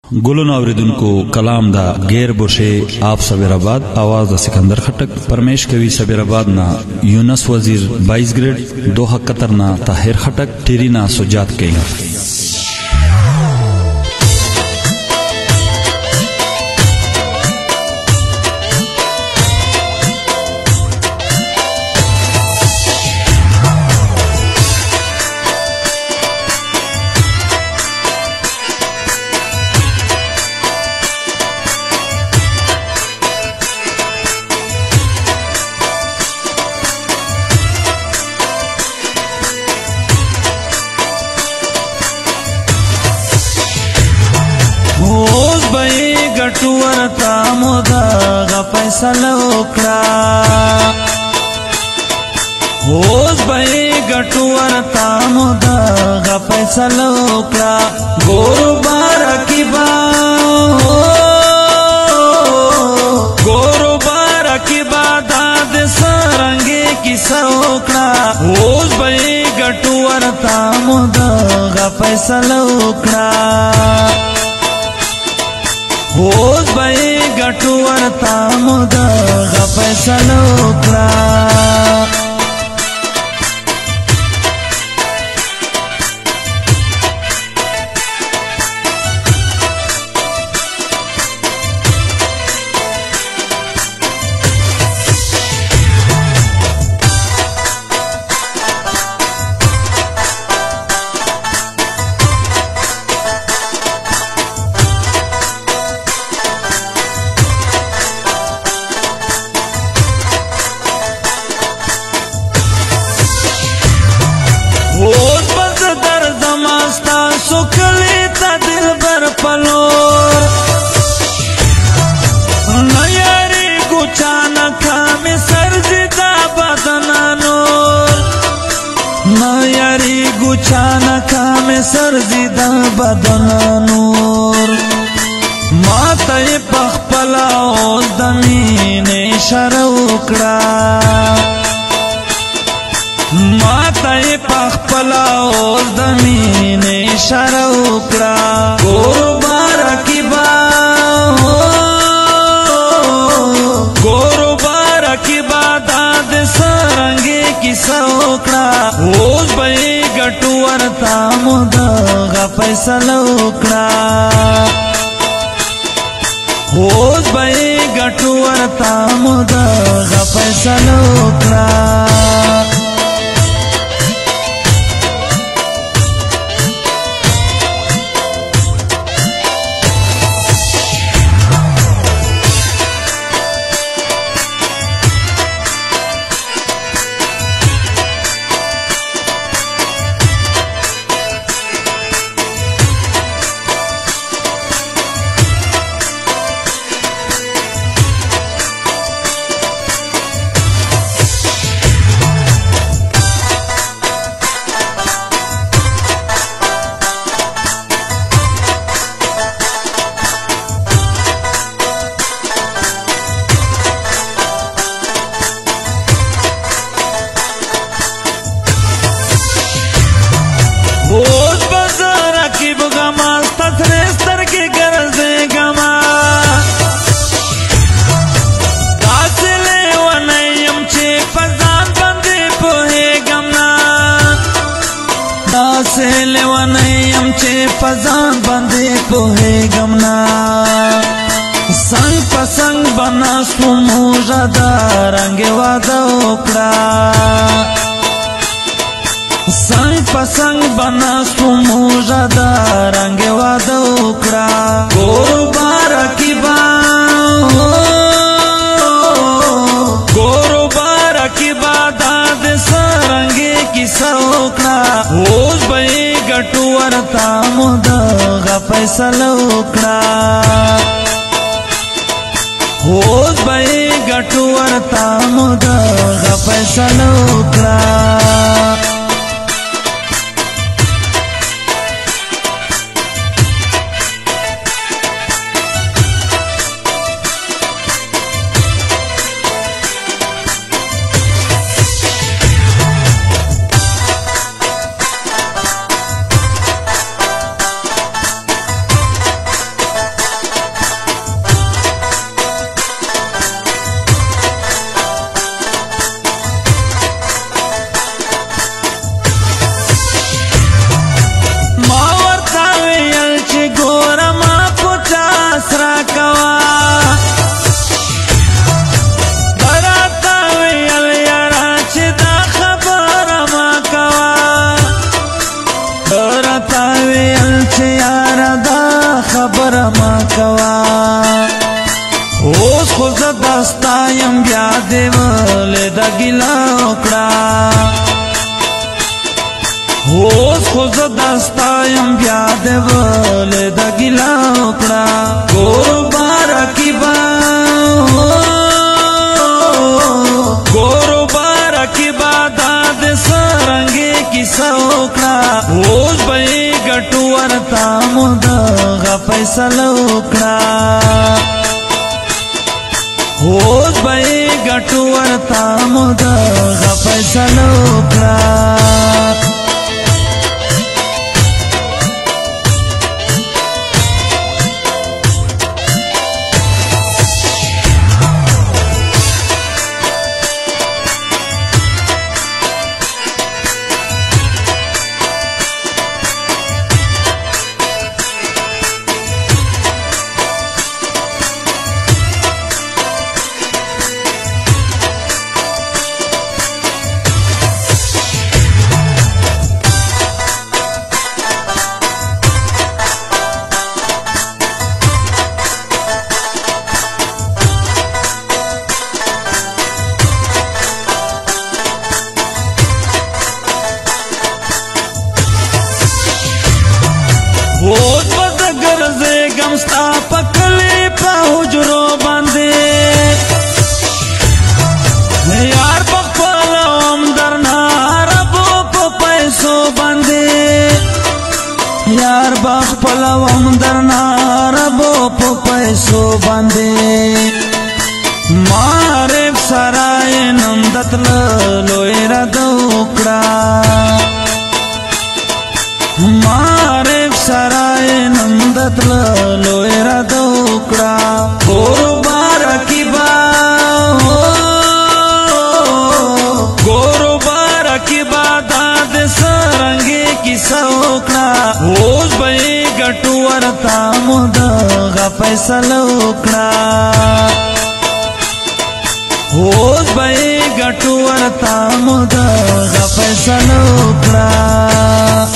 गुलन आवरिदुनको कलाम दा गैर बोशे आप सबेराबाद आवाज दा सिकंदर खटक परमेश कवि सबेराबाद ना यूनस वजीर 22 ग्रेड दोहा कतर ना ताहिर खटक टेरीना सुजात कई गटुवर तामुदा गा फैसला ओकड़ा होज बे गटुवर तामुदा गा फैसला ओकड़ा गोरु बारा की बा दाद सरंगे की सौकड़ा होज बे गटुवर तामुदा गा फैसला ओकड़ा होज बे गटुवर तामुदा गा फैसला ओकड़ा होज बस दर्द मस्ता सुखली ता दिल बर पलोर नयारी गुचाना खामे सरजिदा बदना नूर नयारी गुचाना खामे सरजिदा बदना नूर माता पखपला ओज दमीने शरउकड़ा माता पखपला ओज दमीने शरउकड़ा गोरु बारा की बा दाद सरंगे की सौकड़ा होज बे गटुवर तामुदा गा फैसला ओकड़ा होज बे गटुवर तामुदा गा फैसला ओकड़ा होज बजरा की बुगमा तथरेस्तर के गरजे गमा दासले वनयम चे फजान बंदे पोहे गमना दासले वनयम चे फजान बंदे पोहे गमना संग पसंग बना सुमुजदा रंगे वादा ओकड़ा संग पसंग बना सुमुजदा रंगे वादा ओकड़ा गोरु बारा की बा दाद सरंगे की सौकड़ा होज बे गटुवर तामुदा गा फैसला ओकड़ा होज बे गटुवर तामुदा गा फैसला ओकड़ा خبر ما کوا اوس خو زه دستا یم بیا دې ولې د ګیله وکړه اوس خو زه دستا یم بیا دې ولې د ګیله وکړه ګورو بارکي با ګورو بارکي با دا دې سرنګې کیسه وکړه اوس به یې ګټو ورته مو دغه فیصله وکړه اوس به یې ګټو ورته مو دغه فیصله وکړه اوس به زه ګرځېږم ستا په کلي په حجرو باندې یار په خپله وم درنه عربو په پیسو باندې یار به خپله وم درنه عربو په پیسو باندې معرف سره یې نن د تللو اراده وکړه معرف سرای نندت لو اراده وکړه ګورو بارکي با ګورو بارکي با دا دې سرنګې کیسه وکړه اوس به یې ګټو ورته مو دغه فیصله وکړه اوس به یې ګټو ورته مو دغه فیصله وکړه